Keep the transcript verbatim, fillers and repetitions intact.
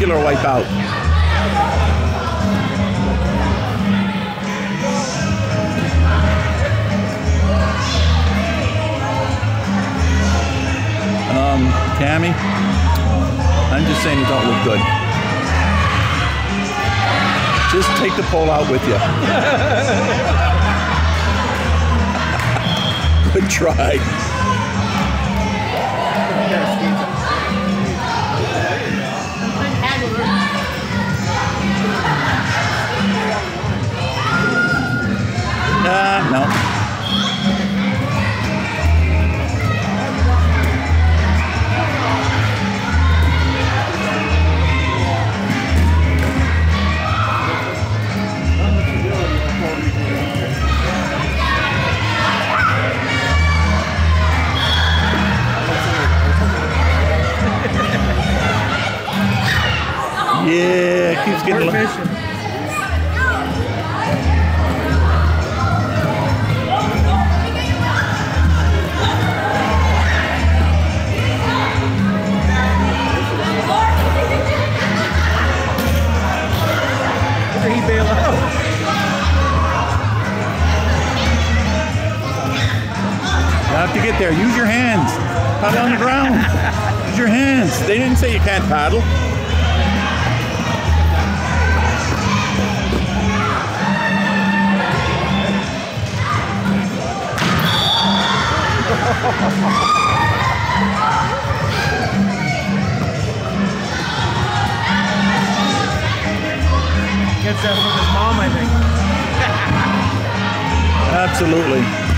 regular wipe out. Um, Tammy, I'm just saying you don't look good. Just take the pole out with you. Good try. Uh, no. Yeah, it keeps getting low. He bail out. You have to get there. Use your hands. Paddle on the ground. Use your hands. They didn't say you can't paddle. Gets that from his mom, I think. Absolutely.